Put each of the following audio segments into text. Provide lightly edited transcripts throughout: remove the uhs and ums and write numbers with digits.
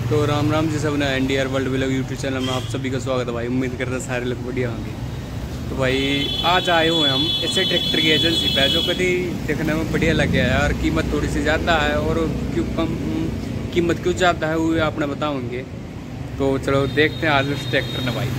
तो राम राम जी सब ने NDR world vlog YouTube channel में आप सभी का स्वागत है भाई। उम्मीद करते हैं सारे लोग बढ़िया होंगे। तो भाई आज आए हुए हम ऐसे ट्रैक्टर की एजेंसी पे जो कभी देखने में बढ़िया लगे है और कीमत थोड़ी सी ज़्यादा है और क्यों कम कीमत क्यों ज़्यादा है वो आपने बताओगे। तो चलो देखते हैं आज उस ट्रैक्टर ने भाई।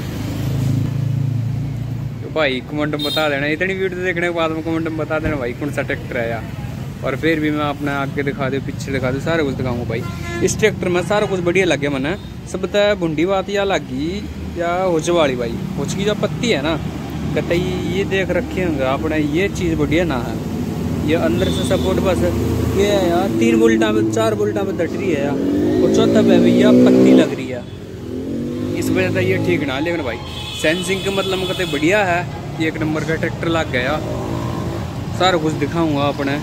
तो भाई कमेंट में बता देना, इतनी वीडियो देखने के बाद में कमेंट में बता देना भाई कौन सा ट्रैक्टर है यार। और फिर भी मैं अपने आगे दिखा दूँ पीछे दिखा दूँ सारा कुछ दिखाऊंगा भाई। इस ट्रैक्टर में सारा कुछ बढ़िया लगे मैंने सब बताया। बुंडी बात या लागी या होच वाली भाई, होच की जो पत्ती है ना कतई ये देख रखे होंगे आपने, ये चीज़ बढ़िया ना है। ये अंदर से सपोर्ट बस ये है यार 3 बोल्टा में 4 बोल्टा में दट रही है यार, और चौथा पे भैया पत्ती लग रही है, इस वजह से ये ठीक ना। लेकिन भाई सेंसिंग के मतलब कहते बढ़िया है, एक नंबर का ट्रैक्टर लग गया। सारा कुछ दिखाऊंगा अपने।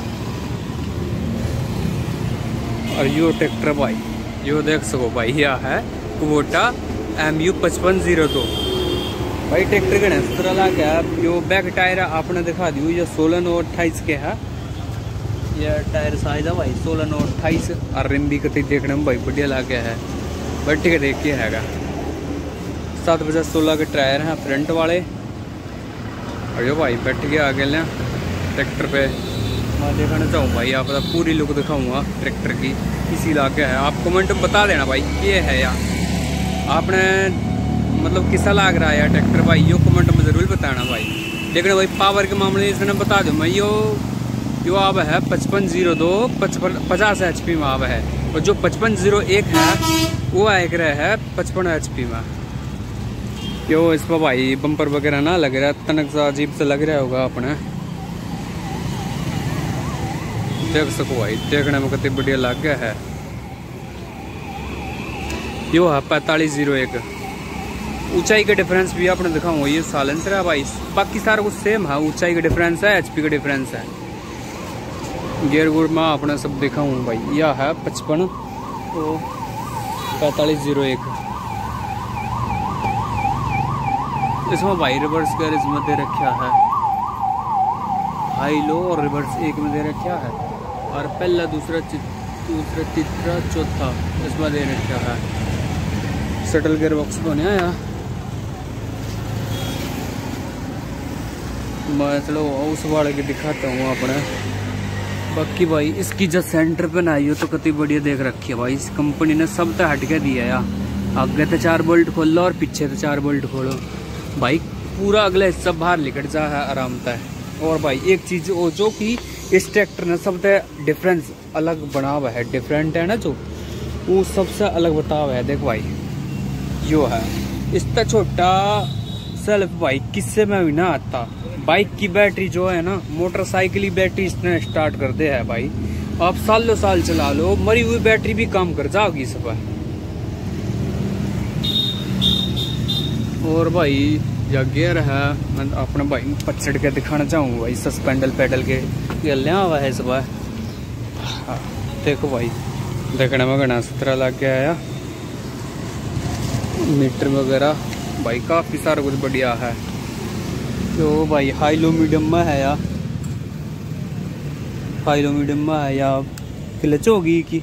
और यो ट्रैक्टर भाई यो देख सको भाई, यह है कुबोटा MU 5502 भाई। ट्रैक्टर के तरह लग गया। यो बैक टायर आपने दिखा दियो, ये 16 और 28 के है। ये टायर साइज है भाई 16 और 28। और रिम भी कतई देखने में भाई बढ़िया लग गया है। बैठ के देख के हैगा 7/16 के टायर हैं फ्रंट वाले। और यो भाई बैठ के आगे लें ट्रैक्टर पे मैं दिखाना चाहूँ भाई, आप पूरी लुक दिखाऊंगा ट्रैक्टर की किसी इलाके है। आप कमेंट में बता देना भाई ये है या आपने मतलब किसा लग रहा है यार ट्रैक्टर भाई, यो कमेंट में ज़रूर बताना भाई। लेकिन भाई पावर के मामले इसने बता दूँ मैं, यो आब है 5502 50 HP में आब है। और जो 5501 है वो एक रहा है 55 HP में। यो इस पर भाई बम्पर वगैरह ना लग रहा है, तनक सा अजीब से लग रहा होगा अपने, देख सको भाई देखने में कितनी बढ़िया लग गया है। यो है 4501। ऊंचाई का डिफरेंस भी आपने दिखाऊंगा, ये साइलेंसर है भाई, बाकी सारा कुछ सेम है। ऊंचाई का डिफरेंस है, HP का डिफरेंस है। गियर गुर में आपने सब दिखाऊंगा भाई। यह है 55 तो 4501। इसमें भाई रिवर्स गेयर इसमें दे रखा है, हाई लो और रिवर्स एक में दे रखा है। और पहला दूसरा तीसरा चौथा इसमें दे रखा है। शटल गेयर बॉक्स बने आया। मैं चलो उस वाले की दिखाता हूँ अपने। बाकी भाई इसकी जो सेंटर पे ना हो तो कितनी बढ़िया देख रखी है भाई। इस कंपनी ने सब तो हट के दिया यार, आगे तो 4 बोल्ट खोल लो और पीछे तो 4 बोल्ट खोलो भाई, पूरा अगला हिस्सा बाहर निकल जा है आराम से। और भाई एक चीज वो जो कि इस ट्रैक्टर ने सबसे डिफरेंस अलग बना हुआ है, डिफरेंट है ना जो वो सबसे अलग बता हुआ है। देख भाई यो है इसका छोटा सेल्फ भाई, किससे में भी ना आता। बाइक की बैटरी जो है ना, मोटरसाइकिल की बैटरी इसने स्टार्ट कर दे है भाई। आप सालों साल चला लो, मरी हुई बैटरी भी काम कर जाओगी सब। और भाई या गियर है मैं अपने भाई पचड़ के दिखाना चाहूँगा भाई। सस्पेंडल पैडल के ये लिया हुआ है सब। देखो भाई देखने में घना सुथरा लग गया है। मीटर वगैरह भाई काफ़ी सारा कुछ बढ़िया है। तो भाई हाई लो मीडियम में है या हाई लो मीडियम में है या क्लच होगी कि।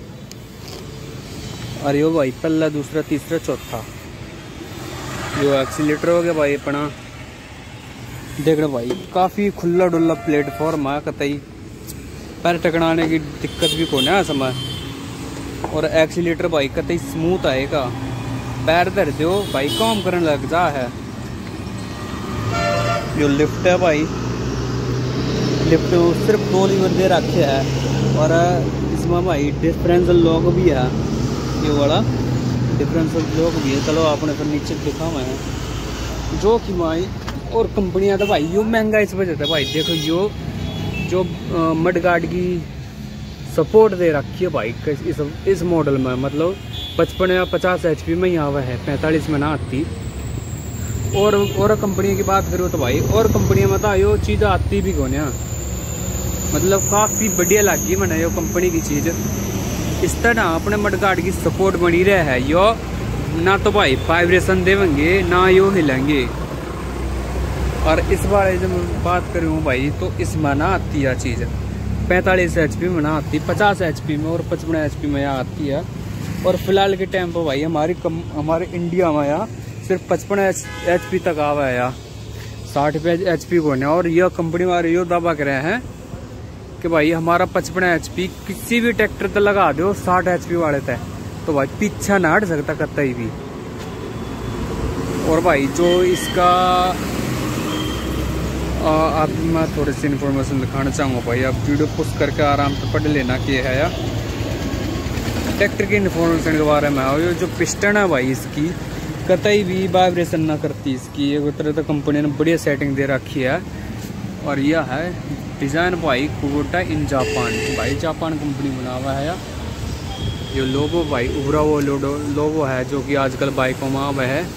अरे यो भाई पहला दूसरा तीसरा चौथा जो एक्सीलेटर हो गया भाई अपना। देखना भाई काफ़ी खुला डुल्ला प्लेटफॉर्म है, कतई पैर टकराने की दिक्कत भी को ना समय। और एक्सीलेटर भाई कतई स्मूथ आएगा, पैर धर दो भाई काम करने लग जा है। जो लिफ्ट है भाई, लिफ्ट सिर्फ 2 लीवर दे रखे है। और इसमें भाई डिफरेंशियल लॉक भी है, ये वाला डिफरेंशियल लॉक भी है। चलो आपने फिर नीचे दिखा हुआ है जो कि भाई। और कंपनियां तो भाई यो महंगा इस वजह से भाई। देखो यो जो मड गार्ड की सपोर्ट दे रखी है भाई इस मॉडल में, मतलब 55 या 50 HP में यहाँ हुआ है, 45 में ना आती। और कंपनी की बात करो तो भाई और कंपनियां में तो यो चीज़ आती भी कौन है, मतलब काफ़ी बढ़िया लगी मैंने यो कंपनी की चीज़। इस तरह अपने मडगार्ड की सपोर्ट बनी रहे है। यो ना तो भाई वाइब्रेशन देंगे ना यो हिलेंगे। और इस बार जब बात करूँ भाई तो इसमें ना आती है चीज़ 45 HP में ना आती, 50 HP में और 55 HP में यहाँ आती है। और फिलहाल के टाइम पर भाई हमारे इंडिया में यार सिर्फ 55 HP तक आवा है यार, 60 HP को नहीं। और यह कंपनी वाले यो दावा कर रहे हैं कि भाई हमारा 55 HP किसी भी ट्रैक्टर तक लगा दो 60 HP वाले तक, तो भाई पीछा ना हट सकता कतई भी। और भाई जो इसका आप मैं थोड़ी सी इन्फॉर्मेशन दिखाना चाहूँगा भाई, आप वीडियो पुश करके आराम से पढ़ लेना कि है यार ट्रैक्टर की इन्फॉर्मेशन के बारे में। और जो पिस्टन है भाई इसकी कतई भी वाइब्रेशन ना करती इसकी, एक तरह से कंपनी ने बढ़िया सेटिंग दे रखी है। और यह है डिज़ाइन भाई कुबोटा इन जापान, भाई जापान कंपनी बना हुआ है यार। ये लोगो भाई उभरा हुआ लोगो है जो कि आजकल बाइकों में आवा है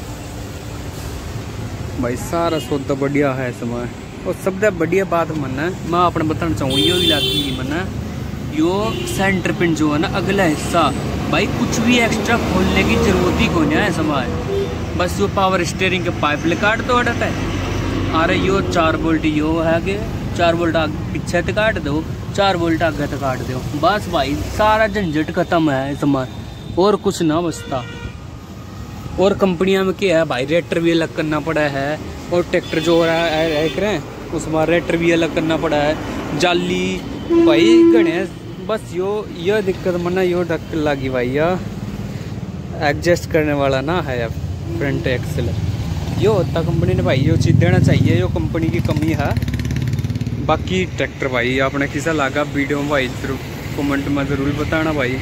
भाई। सारा सौदा बढ़िया है इसमें। और सबसे बढ़िया बात मना मैं अपने बताना चाहूँगा यो इलाकी मना यो सेंटर पिन जो है ना अगला हिस्सा भाई कुछ भी एक्स्ट्रा खोलने की जरूरत ही कोई नहीं है इसमें। बस यो पावर स्टीयरिंग के पाइप काट दो अड़ता है। अरे यो 4 वोल्ट यो है कि 4 वोल्ट पीछे तक काट दो, 4 वोल्ट आगे तक काट दो, बस भाई सारा झंझट खत्म है इसमें और कुछ ना बचता। और कंपनियां में क्या है भाई रेटर भी अलग करना पड़ा है, और ट्रैक्टर जो हो रहा है उसमें रेटर भी अलग करना पड़ा है, जाली भाई गणेश। बस यो दिक्कत मना यो डक लगी भाई यह एडजस्ट करने वाला ना है अब फ्रंट एक्सेल यो होता कंपनी ने भाई यो चीज़ देना चाहिए, यो कंपनी की कमी है। बाकी ट्रैक्टर भाई आपने किसा लगा वीडियो में भाई जरूर कमेंट में ज़रूर बताना भाई।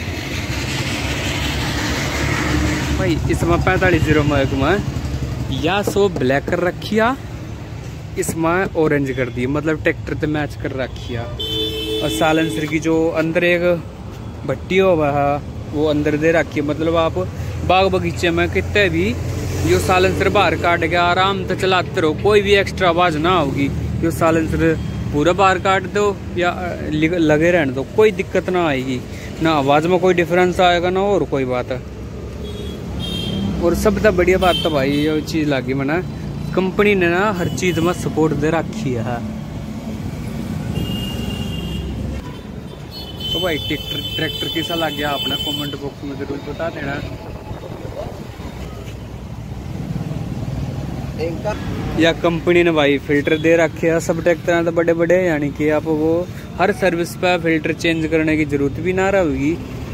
भाई इसमें 4501 में या सो ब्लैक कर रखिया, इसमें ऑरेंज कर दी, मतलब ट्रैक्टर से मैच कर रखिया। और साइलेंसर की जो अंदर एक भट्टी हुआ है वो अंदर दे रखी है, मतलब आप बाग बगीचे में कितने भी यो साइलेंसर बाहर काट के आराम से चलाते रहो, कोई भी एक्स्ट्रा आवाज़ ना होगी। यो साइलेंसर पूरा बाहर काट दो या लगे रहने दो, कोई दिक्कत ना आएगी, ना आवाज़ में कोई डिफरेंस आएगा ना और कोई बात है। और सबसे बढ़िया बात तो भाई ये चीज़ लगी मना कंपनी ने ना हर चीज़ में सपोर्ट दे रखी है। तो भाई ट्रैक्टर कैसा लग गया आपने कमेंट बॉक्स में जरूर बता देना। या कंपनी ने भाई फिल्टर दे रखे है सब ट्रैक्टर तो बड़े बड़े, यानी कि आप वो हर सर्विस पे फिल्टर चेंज करने की जरूरत भी ना रहेगी।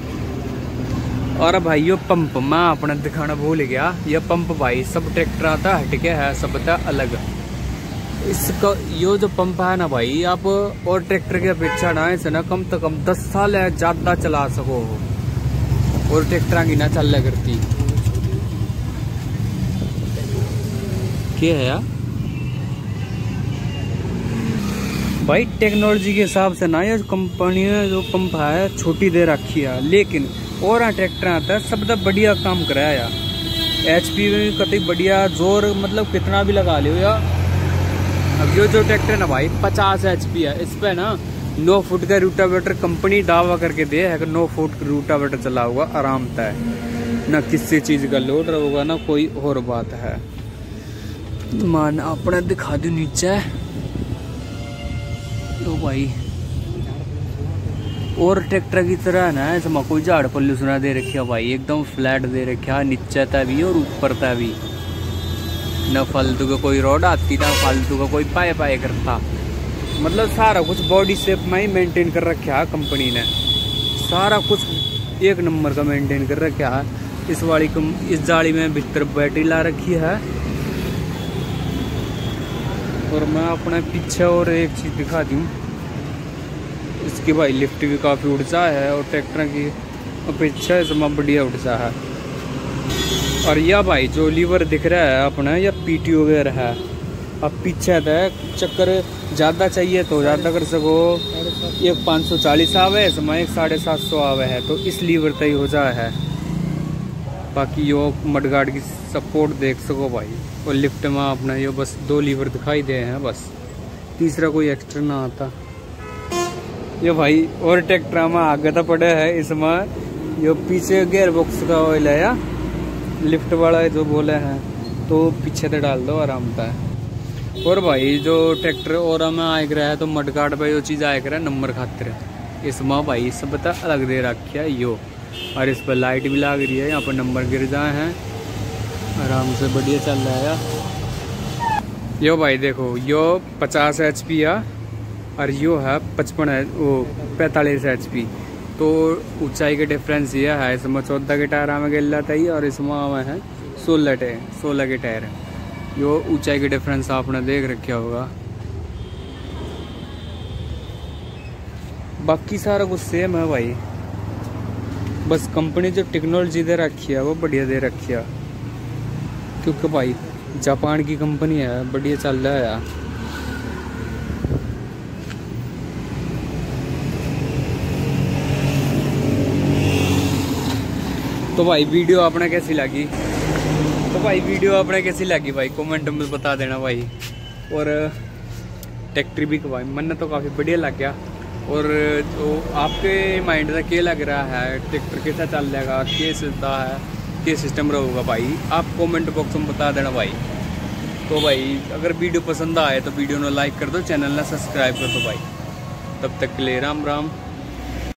और भाई यो पंप मैं अपने दिखाना भूल गया, यह पंप भाई सब ट्रैक्टर आता हटके है सबका अलग। इसका यो जो पंप है ना भाई आप और ट्रैक्टर की अपेक्षा ना इसे ना कम से कम 10 साल है ज्यादा चला सको, और ट्रैक्टर की ना चल करती क्या है यार भाई। टेक्नोलॉजी के हिसाब से ना ये कंपनी ने जो पंप है छोटी दे रखी है, लेकिन और ट्रैक्टर आता है सबसे बढ़िया काम कराया। HP में कतई बढ़िया जोर मतलब कितना भी लगा लो या। अब यो जो ट्रैक्टर है ना भाई 50 HP है, इस पे ना 9 फुट का रूटावेटर कंपनी दावा करके दे है कि 9 फुट रूटावेटर चला हुआ आराम तय, ना किसी चीज का लोड रहेगा ना कोई और बात है। मान अपने दिखा दो नीचे तो भाई और ट्रैक्टर की तरह ना इसमें कोई झाड़ पल्लू सुना दे रखा भाई, एकदम फ्लैट दे रखा नीचे तक भी और ऊपर तक भी, न फालतू का कोई रोड आती ना फालतू का कोई पाए करता, मतलब सारा कुछ बॉडी शेप में ही मेंटेन कर रखा है कंपनी ने, सारा कुछ एक नंबर का मेंटेन कर रखा है। इस जाली में भीतर बैटरी ला रखी है। और मैं अपने पीछे और एक चीज़ दिखा दूँ, इसकी भाई लिफ्ट भी काफ़ी ऊर्जा है और ट्रैक्टर की अपेक्षा इसमें बढ़िया ऊर्जा है। और यह भाई जो लीवर दिख रहा है अपना यह PT वगैरह है। अब पीछे तक चक्कर ज़्यादा चाहिए तो ज़्यादा कर सको, एक 540 आवे है इसमें, एक 750 आवे है, तो इस लीवर तय हो जाए है। बाकी यो मडगार्ड की सपोर्ट देख सको भाई। और लिफ्ट में अपना ये बस 2 लीवर दिखाई दे हैं, बस तीसरा कोई एक्स्ट्रा ना आता। ये भाई और ट्रैक्टर में आगे तो पड़े है इसमें यो पीछे गियर बॉक्स का ऑयल है या लिफ्ट वाला जो बोले हैं तो पीछे से डाल दो आराम था। और भाई जो ट्रैक्टर और में आए रहा है तो मडगार्ड पे यो चीज़ आए रहा है नंबर खातिर, इसमें भाई सब अलग दे रखा है यो और इस पर लाइट भी लग रही है। यहाँ पर नंबर गिर जाए हैं, आराम से बढ़िया चल रहा है यार। यो भाई देखो, यो 50 HP है और यो है 45 HP। तो ऊंचाई के डिफरेंस ये है, इसमें 14 के टायर हमें गिर जाता है और इसमें है 16 के टायर। यो ऊंचाई के डिफरेंस आपने देख रखा होगा। बाकी सारा कुछ सेम है भाई, बस कंपनी जो टेक्नोलॉजी दे रखी है वो बढ़िया दे रखी है, क्योंकि भाई जापान की कंपनी है, बढ़िया चल रहा है यार। तो भाई वीडियो आपने कैसी लगी, भाई कमेंट में बता देना भाई। और ट्रैक्टर भी भाई मन तो काफ़ी बढ़िया लग गया। और तो आपके माइंड में क्या लग रहा है, ट्रैक्टर कैसा चल जाएगा, क्या सिस्टम रहेगा भाई, आप कमेंट बॉक्स में बता देना भाई। तो भाई अगर वीडियो पसंद आए तो वीडियो को लाइक कर दो, चैनल ने सब्सक्राइब कर दो भाई। तब तक के लिए राम राम।